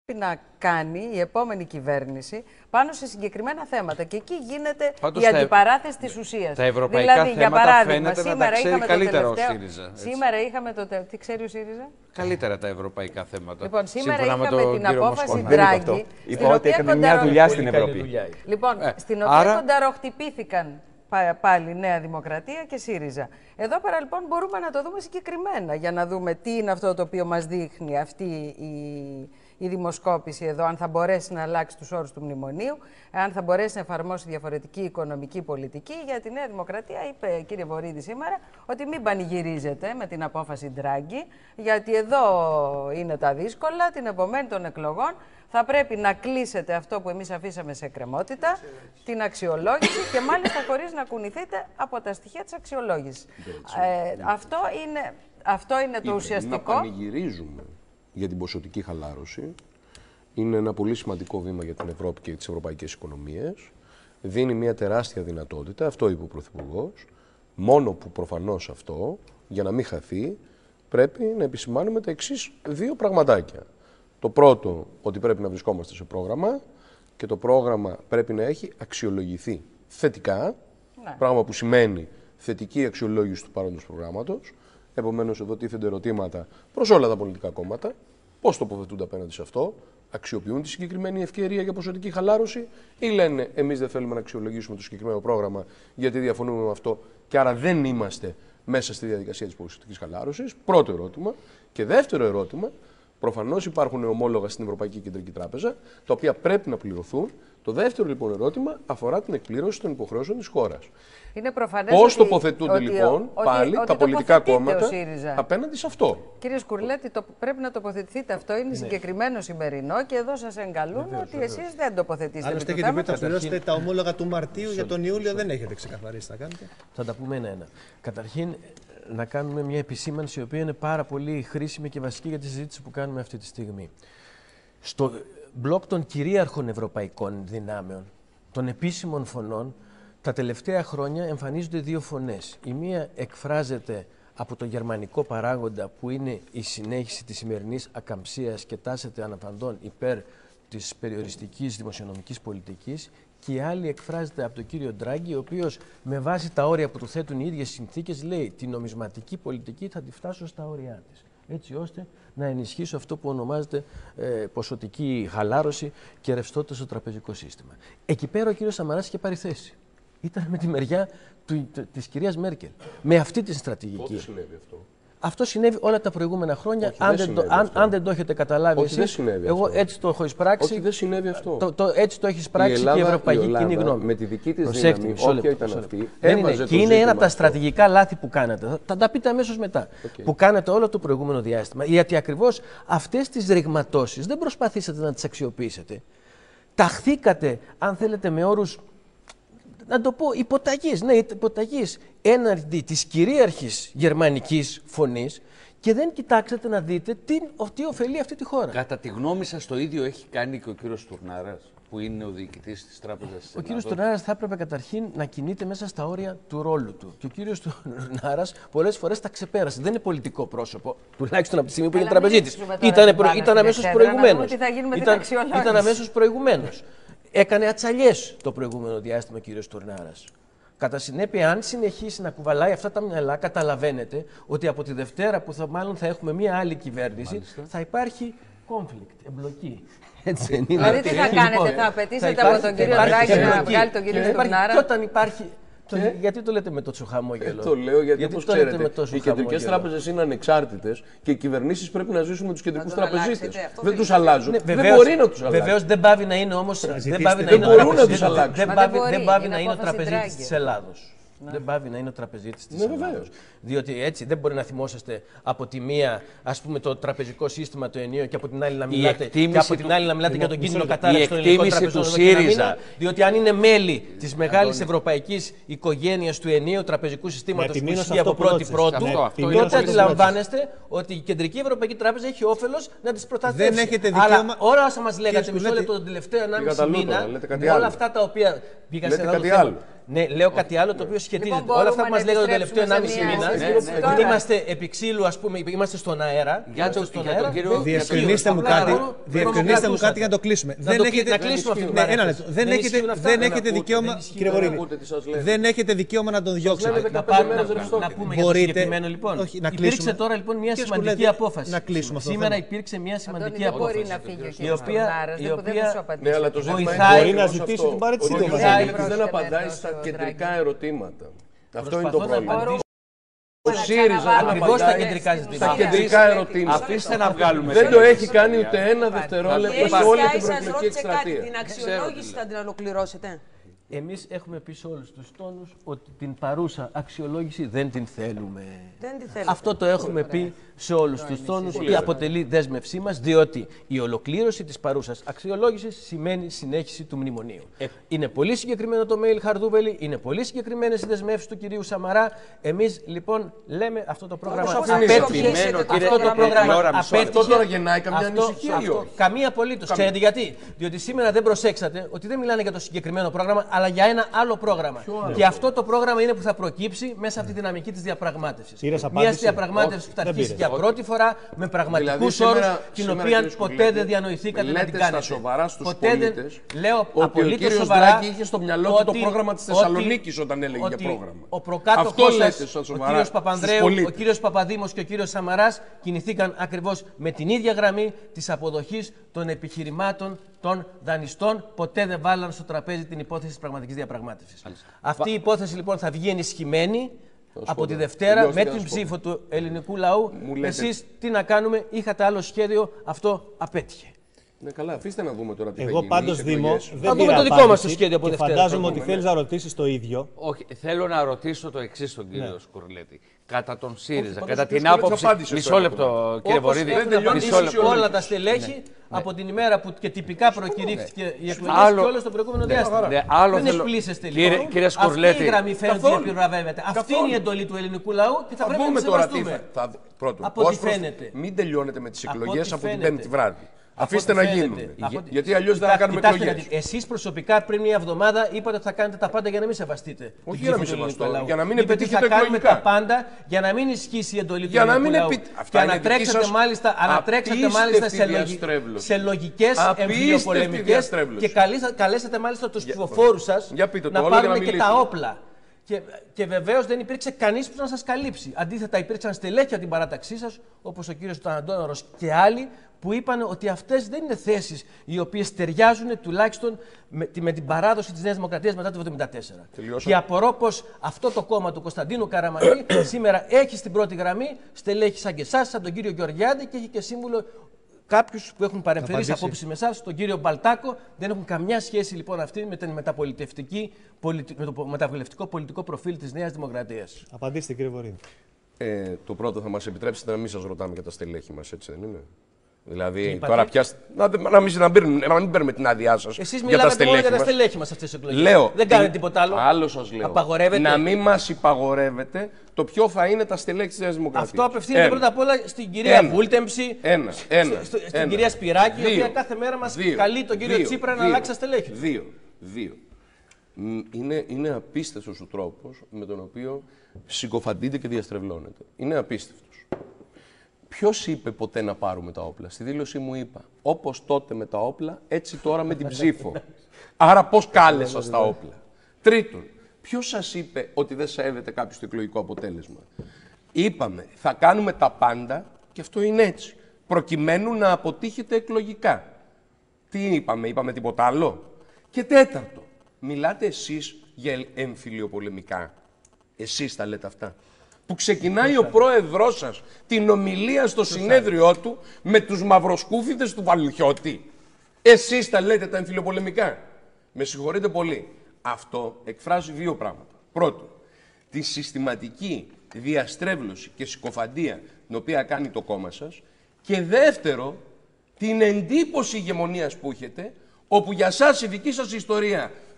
να κάνει η επόμενη κυβέρνηση πάνω σε συγκεκριμένα θέματα. Και εκεί γίνεται πάντως η αντιπαράθεση της ουσίας. Τα ευρωπαϊκά δηλαδή, θέματα για παράδειγμα, φαίνεται να τα ξέρει καλύτερα ο ΣΥΡΙΖΑ. Σήμερα είχαμε το. Τι ξέρει ο ΣΥΡΙΖΑ? Καλύτερα τα ευρωπαϊκά θέματα. Λοιπόν, σήμερα Σύμφωνα είχαμε την απόφαση Ντράγκη. Είπα ότι έκανε μια δουλειά στην Ευρώπη. Λοιπόν, στην οποία κονταροχτυπήθηκαν πάλι Νέα Δημοκρατία και ΣΥΡΙΖΑ. Εδώ πέρα λοιπόν μπορούμε να το δούμε συγκεκριμένα για να δούμε τι είναι αυτό το οποίο μας δείχνει αυτή η δημοσκόπηση εδώ, αν θα μπορέσει να αλλάξει τους όρους του μνημονίου, αν θα μπορέσει να εφαρμόσει διαφορετική οικονομική πολιτική. Για τη Νέα Δημοκρατία είπε, κύριε Βορίδη, σήμερα ότι μην πανηγυρίζετε με την απόφαση Ντράγκη, γιατί εδώ είναι τα δύσκολα, την επομένη των εκλογών θα πρέπει να κλείσετε αυτό που εμείς αφήσαμε σε εκκρεμότητα, την αξιολόγηση και μάλιστα χωρίς να κουνηθείτε από τα στοιχεία της αξιολόγησης. Αυτό είναι το ουσιαστικό. Να πανηγυρίζουμε για την ποσοτική χαλάρωση είναι ένα πολύ σημαντικό βήμα για την Ευρώπη και τις ευρωπαϊκές οικονομίες. Δίνει μια τεράστια δυνατότητα, αυτό είπε ο Πρωθυπουργός, μόνο που προφανώς αυτό, για να μην χαθεί, πρέπει να επισημάνουμε τα εξής δύο πραγματάκια. Το πρώτο, ότι πρέπει να βρισκόμαστε σε πρόγραμμα και το πρόγραμμα πρέπει να έχει αξιολογηθεί θετικά, πράγμα που σημαίνει θετική αξιολόγηση του παρόντος προγράμματος. Επομένως, εδώ τίθενται ερωτήματα προς όλα τα πολιτικά κόμματα. Πώς τοποθετούνται απέναντι σε αυτό, αξιοποιούν τη συγκεκριμένη ευκαιρία για ποσοτική χαλάρωση ή λένε εμείς δεν θέλουμε να αξιολογήσουμε το συγκεκριμένο πρόγραμμα γιατί διαφωνούμε με αυτό και άρα δεν είμαστε μέσα στη διαδικασία της ποσοτικής χαλάρωσης. Πρώτο ερώτημα. Και δεύτερο ερώτημα, προφανώς υπάρχουν ομόλογα στην Ευρωπαϊκή Κεντρική Τράπεζα, τα οποία πρέπει να πληρωθούν. Το δεύτερο λοιπόν ερώτημα αφορά την εκπλήρωση των υποχρεώσεων της χώρας. Πώς τοποθετούνται λοιπόν πάλι τα πολιτικά κόμματα απέναντι σε αυτό. Κύριε Σκουρλέτη, πρέπει να τοποθετηθείτε. Αυτό είναι συγκεκριμένο σημερινό και εδώ σας εγκαλούν ότι εσείς δεν τοποθετήσετε. Άλλωστε έχετε πει ότι θα πληρώσετε τα ομόλογα του Μαρτίου, για τον Ιούλιο δεν έχετε ξεκαθαρίσει. Θα κάνετε. Θα τα πούμε ένα-ένα. Καταρχήν, να κάνουμε μια επισήμανση η οποία είναι πάρα πολύ χρήσιμη και βασική για τη συζήτηση που κάνουμε αυτή τη στιγμή. Στο μπλοκ των κυρίαρχων ευρωπαϊκών δυνάμεων, των επίσημων φωνών, τα τελευταία χρόνια εμφανίζονται δύο φωνές. Η μία εκφράζεται από τον γερμανικό παράγοντα που είναι η συνέχιση της σημερινής ακαμψίας και τάσεται αναφαντών υπέρ της περιοριστικής δημοσιονομικής πολιτικής, και η άλλη εκφράζεται από τον κύριο Ντράγκη, ο οποίος με βάση τα όρια που του θέτουν οι ίδιες συνθήκες λέει την νομισματική πολιτική θα τη φτάσω στα όρια της, έτσι ώστε να ενισχύσω αυτό που ονομάζεται ποσοτική χαλάρωση και ρευστότητα στο τραπεζικό σύστημα. Εκεί πέρα ο κύριος Σαμαράς είχε πάρει θέση. Ήταν με τη μεριά της κυρίας Μέρκελ, με αυτή τη στρατηγική. Πότε συνέβη αυτό? Αυτό συνέβη όλα τα προηγούμενα χρόνια. Όχι, αν δεν το έχετε καταλάβει εσείς, εγώ έτσι το έχω εισπράξει. Όχι, δεν συνέβη αυτό. Έτσι το έχει εισπράξει και η Ευρωπαϊκή Κοινή Γνώμη. Με τη δική της δύναμη, όποια ήταν αυτή, και είναι ένα από τα στρατηγικά λάθη που κάνατε. Θα τα πείτε αμέσως μετά. Που κάνατε όλο το προηγούμενο διάστημα. Γιατί ακριβώς αυτές τις ρηγματώσεις δεν προσπαθήσατε να τις αξιοποιήσετε. Ταχθήκατε, αν θέλετε, με όρους, να το πω, υποταγής, υποταγής έναντι της κυρίαρχης γερμανικής φωνής και δεν κοιτάξατε να δείτε τι ωφελεί αυτή τη χώρα. Κατά τη γνώμη σας το ίδιο έχει κάνει και ο κύριος Τουρνάρας, που είναι ο διοικητής της Τράπεζας της Ελλάδος? Ο κύριος Τουρνάρας θα έπρεπε καταρχήν να κινείται μέσα στα όρια του ρόλου του. Και ο κύριος Τουρνάρας πολλές φορές τα ξεπέρασε. Δεν είναι πολιτικό πρόσωπο, τουλάχιστον από τη στιγμή που έγινε τραπεζίτης. Ήταν αμέσως προηγουμένως. Ήταν αμέσως προηγουμένως. Έκανε ατσαλιές το προηγούμενο διάστημα ο κύριος Τουρνάρας. Κατά συνέπεια, αν συνεχίσει να κουβαλάει αυτά τα μυαλά, καταλαβαίνετε ότι από τη Δευτέρα που μάλλον θα έχουμε μια άλλη κυβέρνηση, θα υπάρχει conflict, εμπλοκή. Έτσι δεν είναι? Δηλαδή τι θα κάνετε, θα απαιτήσετε από τον κύριο Ντράγκη να βγάλει τον κύριο Τουρνάρα? Και όταν υπάρχει. Γιατί το λέτε με τόσο χαμόγελο? Το λέω γιατί όπως ξέρετε, οι κεντρικές τράπεζες είναι ανεξάρτητες και οι κυβερνήσεις πρέπει να ζήσουν με τους κεντρικούς τραπεζίτες. Δεν τους αλλάζουν. Δεν μπορεί να τους αλλάξουν. Βεβαίως δεν πάβει να είναι όμως. Δεν πάβει να είναι ο τραπεζίτης της Ελλάδος. Δεν πάβει να είναι ο τραπεζίτης της Ελλάδος. Διότι έτσι δεν μπορεί να θυμόσαστε από τη μία, ας πούμε, το τραπεζικό σύστημα το ενίο και από την άλλη να μιλάτε, για τον κίνδυνο κατάρρευση των ελληνικών τραπεζών. Διότι αν είναι μέλη της μεγάλης ευρωπαϊκής οικογένειας του ενίου τραπεζικού συστήματος που ισχύει από πρώτη-πρώτου, τότε αντιλαμβάνεστε ότι η Κεντρική Ευρωπαϊκή Τράπεζα έχει όφελος να τις προστατεύσει. Αλλά όλα όσα μας λέγατε μισό λεπτό τον τελευταίο 1,5 μήνα, όλα αυτά τα οποία πήγα σε Ναι, λέω κάτι άλλο το οποίο σχετίζεται. Λοιπόν, όλα αυτά που μας λέγανε τον τελευταίο 1,5 επιστρέψουμε μήνα, είμαστε επί ξύλου, ας πούμε, είμαστε στον αέρα. Διευκρινίστε μου κάτι για να το κλείσουμε. Δεν έχετε δικαίωμα. Κύριε Βορύδη, δεν έχετε δικαίωμα να τον διώξετε. Να πούμε για το συγκεκριμένο λοιπόν. Υπήρξε τώρα λοιπόν μια σημαντική απόφαση. Σήμερα υπήρξε μια σημαντική απόφαση. Η οποία μπορεί να ζητήσει την παρέτησή του. Δεν απαντάει στα κεντρικά ερωτήματα. Αυτό είναι το πρόβλημα. Ο ΣΥΡΙΖΑ ακριβώς τα κεντρικά ζητήματα. Στα κεντρικά ερωτήματα. Αφήστε να βγάλουμε. Δεν το έχει κάνει ούτε ένα δευτερόλεπτο σε όλη την προεκλογική εκστρατεία. Την αξιολόγηση θα την ολοκληρώσετε? Εμείς έχουμε πει σε όλους τους τόνους ότι την παρούσα αξιολόγηση δεν την θέλουμε. Δεν την θέλετε. Αυτό το έχουμε πει σε όλους τους τόνους και αποτελεί δέσμευσή μας, διότι η ολοκλήρωση της παρούσας αξιολόγησης σημαίνει συνέχιση του μνημονίου. Είναι πολύ συγκεκριμένο το mail Χαρδούβελη, είναι πολύ συγκεκριμένες οι δεσμεύσεις του κυρίου Σαμαρά. Εμείς λοιπόν λέμε αυτό το πρόγραμμα απέτυχε. Αυτό τώρα γεννάει καμιά ανησυχία ή όχι? Καμία απολύτως. Ξέρετε γιατί? Διότι σήμερα δεν προσέξατε ότι δεν μιλάνε για το συγκεκριμένο πρόγραμμα, αλλά για ένα άλλο πρόγραμμα. Και αυτό το πρόγραμμα είναι που θα προκύψει μέσα από τη δυναμική της διαπραγμάτευσης. Μια διαπραγμάτευση που θα αρχίσει για πρώτη φορά με πραγματικούς όρους, την οποία ποτέ δεν διανοηθήκατε να την κάνετε. Λέτε στα σοβαρά στους πολίτες ότι ο κύριος Δράκη είχε στο μυαλό του το πρόγραμμα της Θεσσαλονίκης όταν έλεγε για πρόγραμμα. Ο προκάτοχός σας, ο κύριος Παπανδρέου, ο κύριος Παπαδήμος και ο κύριος Σαμαράς κινηθήκαν ακριβώς με την ίδια γραμμή της αποδοχής των επιχειρημάτων των δανειστών. Ποτέ δεν βάλαν στο τραπέζι την υπόθεση της πραγματικής διαπραγμάτευσης. Αυτή η υπόθεση λοιπόν θα βγει ενισχυμένη από τη Δευτέρα με την ψήφο του ελληνικού λαού. Εσείς τι να κάνουμε, είχατε άλλο σχέδιο, αυτό απέτυχε. Ναι, καλά, αφήστε να δούμε τώρα τι θα Εγώ γίνει. πάντως, Δήμο, δεν δούμε το δικό μας το σχέδιο από Δευτέρα. Φαντάζομαι ότι θέλεις να ρωτήσεις το ίδιο. Όχι, θέλω να ρωτήσω το εξής τον κύριο Σκουρλέτη. Κατά τον ΣΥΡΙΖΑ, κατά την άποψη. Μισό λεπτό, κύριε Βορύδη. Όλα τα στελέχη από την ημέρα που και τυπικά προκηρύχθηκε η εκλογή και όλο στο προηγούμενο διάστημα. Δεν εκπλήσεστε λοιπόν. Κύριε Σκουρλέτη. Αυτή η γραμμή φαίνεται ότι επιβραβεύεται. Αυτή είναι η εντολή του ελληνικού λαού και θα πρέπει να τη σεβαστούμε. Από ό,τι φαίνεται. Μην τελειώνετε με τις εκλογές από την Πέμπτη βράδυ. Αφήστε να γίνουν. Γιατί αλλιώς δεν θα κάνουμε εκλογές. Εσείς προσωπικά πριν μια εβδομάδα είπατε ότι θα κάνετε τα πάντα για να μην σεβαστείτε. Όχι για να μην σεβαστώ. Για να μην επιτύχετε εκλογικά. Θα κάνουμε τα πάντα για να μην ισχύσει η εντολή του ελληνικού λαού. Και ανατρέξετε μάλιστα σε λογικές εμφυλιοπολεμικές και καλέσατε μάλιστα τους ψηφοφόρους σας να πάρουν και τα όπλα. Και βεβαίως δεν υπήρξε κανείς που να σας καλύψει. Αντίθετα, υπήρξαν στελέχη από την παράταξή σας, όπως ο κύριος Αντώναρος και άλλοι, που είπαν ότι αυτές δεν είναι θέσεις οι οποίες ταιριάζουν τουλάχιστον με την παράδοση της Νέας Δημοκρατίας μετά το 1974. Και απορώ πως αυτό το κόμμα του Κωνσταντίνου Καραμανλή σήμερα έχει στην πρώτη γραμμή στελέχη σαν και εσάς, σαν τον κύριο Γεωργιάδη, και έχει και σύμβουλο κάποιους που έχουν παρεμφερείς απόψεις με εσάς, τον κύριο Μπαλτάκο. Δεν έχουν καμιά σχέση λοιπόν αυτή με το μεταβουλευτικό πολιτικό προφίλ της Νέας Δημοκρατίας. Απαντήστε, κύριε Βορύδη. Το πρώτο, θα μας επιτρέψετε να μην σας ρωτάμε για τα στελέχη μας, έτσι δεν είναι? Δηλαδή, τώρα πια. Να μην παίρνουμε την άδειά σας. Εσείς μιλάτε μόνο για τα στελέχη μας αυτές τις εκλογές. Δεν κάνετε τίποτα άλλο. Άλλο σας λέω. Απαγορεύετε. Να μην μας υπαγορεύετε το ποιο θα είναι τα στελέχη της Νέας Δημοκρατίας. Αυτό απευθύνεται πρώτα απ' όλα στην κυρία Βούλτεμψη, στην κυρία Σπυράκη, η οποία κάθε μέρα μας καλεί τον κύριο Τσίπρα να αλλάξει τα στελέχη. Δύο. Είναι απίστευτος ο τρόπος με τον οποίο συκοφαντείτε και διαστρεβλώνετε. Είναι απίστευτος. Ποιος είπε ποτέ να πάρουμε τα όπλα? Στη δήλωσή μου είπα, όπως τότε με τα όπλα, έτσι τώρα με την ψήφο. Άρα πώς κάλεσα στα όπλα? Τρίτον, ποιος σας είπε ότι δεν σέβεται κάποιο το εκλογικό αποτέλεσμα? Είπαμε, θα κάνουμε τα πάντα, και αυτό είναι έτσι, προκειμένου να αποτύχετε εκλογικά. Τι είπαμε τίποτα άλλο? Και τέταρτο, μιλάτε εσείς για εμφυλιοπολεμικά. Εσείς τα λέτε αυτά. Που ξεκινάει ο πρόεδρός σας την ομιλία στο συνέδριό του με τους μαυροσκούφιδες του Βαλουχιώτη. Εσείς τα λέτε τα εμφυλιοπολεμικά. Με συγχωρείτε πολύ. Αυτό εκφράζει δύο πράγματα. Πρώτον, τη συστηματική διαστρέβλωση και συκοφαντία την οποία κάνει το κόμμα σας. Και δεύτερο, την εντύπωση ηγεμονίας που έχετε, όπου για σας η δική σας ιστορία